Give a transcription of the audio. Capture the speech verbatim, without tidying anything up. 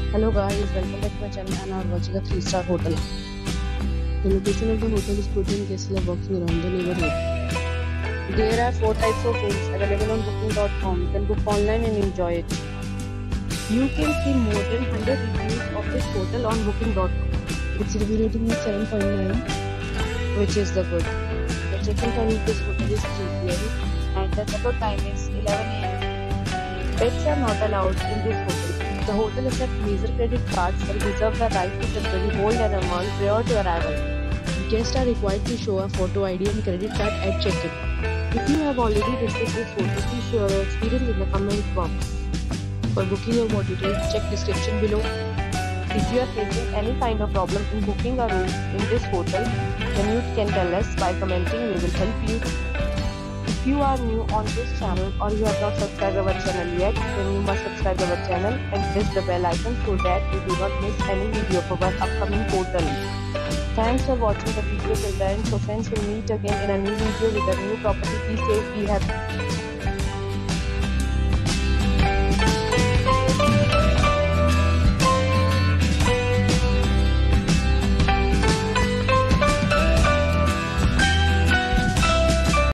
Hello guys, welcome back to my channel and are watching a three star hotel. The location of the hotel is good and guests love walking around the neighborhood. There are four types of rooms available on booking dot com. You can book online and enjoy it. You can see more than one hundred reviews of this hotel on booking dot com. Its review rating is seven point nine, which is the good. The check-in time of this hotel is three p m and the check-out time is eleven a m Pets are not allowed in this hotel. The hotel accepts major credit cards and reserves the right to temporarily hold an amount prior to arrival. Guests are required to show a photo I D and credit card at check-in. If you have already visited this hotel, please share your experience in the comment box. For booking or more details, check description below. If you are facing any kind of problem in booking a room in this hotel, then you can tell us by commenting. We will help you. If you are new on this channel or you have not subscribed our channel yet, then you must subscribe our channel and press the bell icon so that you do not miss any video of our upcoming hotel. Thanks for watching the video till the end. So friends, will meet again in a new video with a new property. Be safe, be happy.